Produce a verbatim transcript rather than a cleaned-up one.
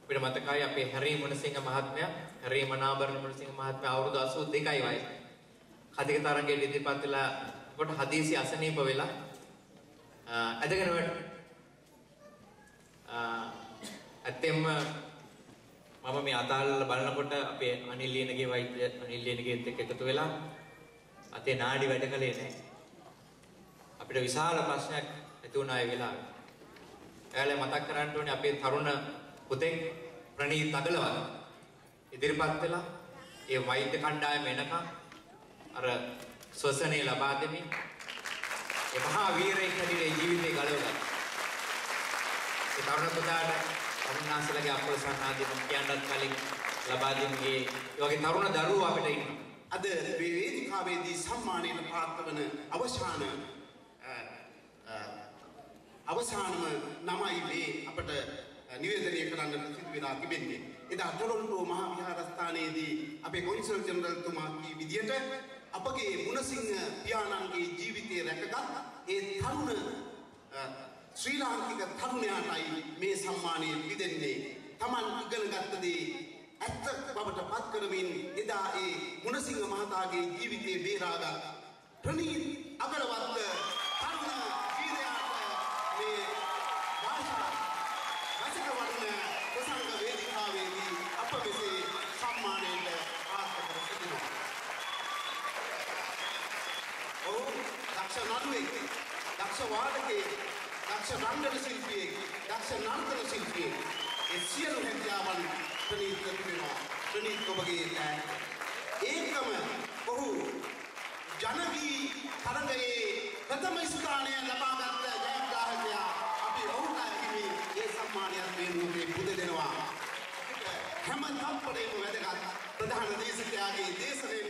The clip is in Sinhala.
අපිට මතකයි අපේ හැරී මුණසිංහ මහත්මයා හැරී මනාබරණ මුණසිංහ මහත්මයා අවුරුදු අසූ දෙකයි වයස. කතික තරංගයේ ඉදිරිපත් වෙලා කොට හදිසි අසනීප වෙලා අදගෙන ඇත්තෙන්ම මම මේ අතාලලා බලනකොට අපේ අනිල් ලියනගේ වෛද්‍ය අනිල් ලියනගේත් එක්ක එකතු වෙලා අතේ නාඩි වැඩ කළේ නැහැ. අපිට විශාල ප්‍රශ්නයක් ඇති වුණා ඒ වෙලාවේ. එයාලා මතක් කරගන්න ඕනේ අපේ තරුණ පුතෙක් ප්‍රණීත් අගලවල ඉදිරිපත් වෙලා ඒ වෛද්‍ය කණ්ඩායම එනකම් අර ශ්වසනය ලබා දෙමින් ඒ මහා වීරයෙක් හැටියට ජීවිතේ ගලවලා ඒ තරුණ පුතාට අරුණාසලගේ අප්‍රසන්නාදී මම කියන්නත් කලින් ලබා දෙන්නේ ඒ වගේ තරුණ දරුවෝ අපිට ඉන්නවා. අද වේදිකාවේදී සම්මානයට පාත්‍ර වන අවසාන අවසානම නමයි මේ අපට නිවේදනය කරන්න සිදු වෙලා තිබෙන්නේ. එදා ටොරොන්ටෝ මහා විහාරස්ථානයේදී අපේ කොන්සල් ජෙනරල් තුමා කී විදියට අපගේ මුණසිංහ පියාණන්ගේ ජීවිතය රැකගත් ඒ තරුණ ශ්‍රී ලාංකික තරුණයාටයි මේ සම්මානය පිදෙන්නේ. Taman ඉගෙන ගත්ත දේ ඇත්ත බවට පත් කරමින් එදා ඒ මුණසිංහ මහතාගේ ජීවිතේ බේරාගත් ප්‍රණීත් අගලවත්ත තරුණ වීරයාට මේ භාෂා රසික වර්ණ ප්‍රසංග වේදිකාවේදී අප මෙසේ සම්මානයට පාත්‍ර කර සිටිනවා. ඔහු දක්ෂ නළුවෙක්, දක්ෂ වාදකයෙක්, දක්ෂ රංගන ශිල්පියෙක්, දක්ෂ නර්තන ශිල්පියෙක්. ඒ සියලු හැකියාවන් ප්‍රණීත් තිබෙනවා. ප්‍රණීත් ඔබගේ ඒකම ඔහු ජනවී තරගයේ ප්‍රථම ස්ථානය ලබාගත් ජයග්‍රාහකයා. අපි ඔහුට හිමි ඒ සම්මානයත් වෙනුවේ පුද දෙනවා. හැම තත්පරේම වැදගත් ප්‍රධාන දේශකයාගේ දේශනේ